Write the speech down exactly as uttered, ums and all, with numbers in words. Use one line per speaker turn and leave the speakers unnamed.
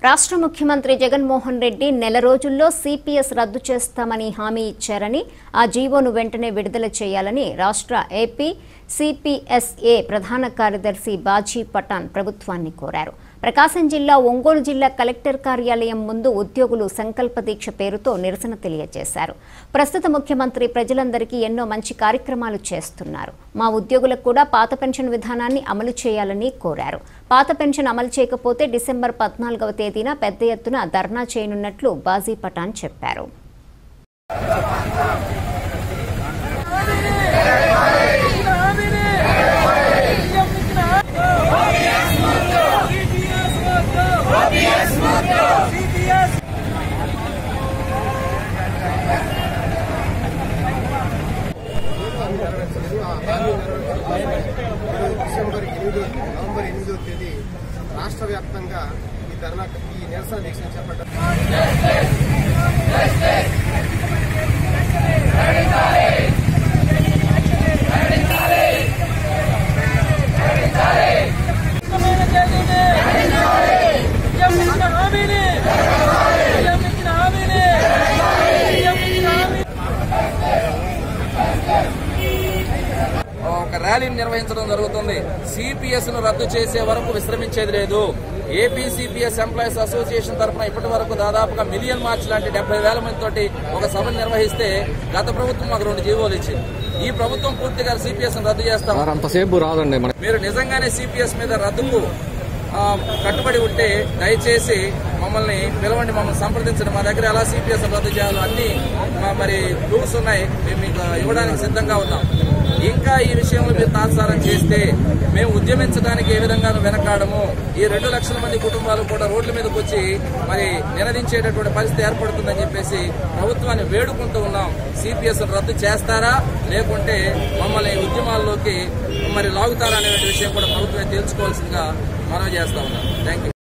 రాష్ట్ర ముఖ్యమంత్రి జగన్మోహన్ రెడ్డి నెల రోజుల్లో సిపిఎస్ రద్దు చేస్తామని హామీ ఇచ్చారని, ఆ జీవోను వెంటనే విడుదల చేయాలని రాష్ట్ర ఏపీ సిపిఎస్ఏ ప్రధాన కార్యదర్శి బాజీ పఠాన్ ప్రభుత్వాన్ని కోరారు. ప్రకాశం జిల్లా ఒంగోలు జిల్లా కలెక్టర్ కార్యాలయం ముందు ఉద్యోగులు సంకల్ప దీక్ష పేరుతో నిరసన తెలియజేశారు. ప్రస్తుత ముఖ్యమంత్రి ప్రజలందరికీ ఎన్నో మంచి కార్యక్రమాలు చేస్తున్నారు. మా ఉద్యోగులకు కూడా పాత పెన్షన్ విధానాన్ని అమలు చేయాలని కోరారు. పాత పెన్షన్ అమలు చేయకపోతే డిసెంబర్ పద్నాలుగవ తేదీన పెద్ద ఎత్తున ధర్నా చేయనున్నట్లు బాజీ పఠాన్ చెప్పారు.
డిసెంబర్ ఎనిమిది నవంబర్ ఎనిమిదవ తేదీ రాష్ట్ర వ్యాప్తంగా ఈ ధర్నా ఈ నిరసన దీక్ష చేపట్టారు.
ఒక ర్యాలీని నిర్వహించడం జరుగుతుంది. సిపిఎస్ ను రద్దు చేసే వరకు విశ్రమించేది లేదు. ఏపీ సిపిఎస్ ఎంప్లాయీస్ అసోసియేషన్ తరఫున ఇప్పటి వరకు దాదాపుగా మిలియన్ మార్చ్ లాంటి డెబ్బై వేల మంది తోటి ఒక సభను నిర్వహిస్తే గత ప్రభుత్వం మాకు రెండు జీవోలు ఇచ్చింది. ఈ ప్రభుత్వం పూర్తిగా సిపిఎస్ ను రద్దు చేస్తాం.
అంతసేపు రాదండి.
మీరు నిజంగానే సిపిఎస్ మీద రద్దుకు కట్టుబడి ఉంటే దయచేసి మమ్మల్ని పిలవండి, మమ్మల్ని సంప్రదించండి. మా దగ్గర ఎలా సిపిఎస్ రద్దు చేయాలో అన్ని మరి రూల్స్ ఉన్నాయి, మేము మీకు ఇవ్వడానికి సిద్ధంగా ఉన్నాం. ఇంకా ఈ విషయంలో మీరు తాత్సారం చేస్తే మేము ఉద్యమించడానికి ఏ విధంగా వెనకాడము, ఈ రెండు లక్షల మంది కుటుంబాలు కూడా రోడ్ల మీదకి వచ్చి మరి నినదించేటటువంటి పరిస్థితి ఏర్పడుతుందని చెప్పేసి ప్రభుత్వాన్ని వేడుకుంటూ ఉన్నాం. సిపిఎస్ రద్దు చేస్తారా లేకుంటే మమ్మల్ని ఉద్యమాల్లోకి మరి లాగుతారా అనే విషయం కూడా ప్రభుత్వమే తేల్చుకోవాల్సిందిగా మనవి చేస్తా ఉన్నాం. Thank you.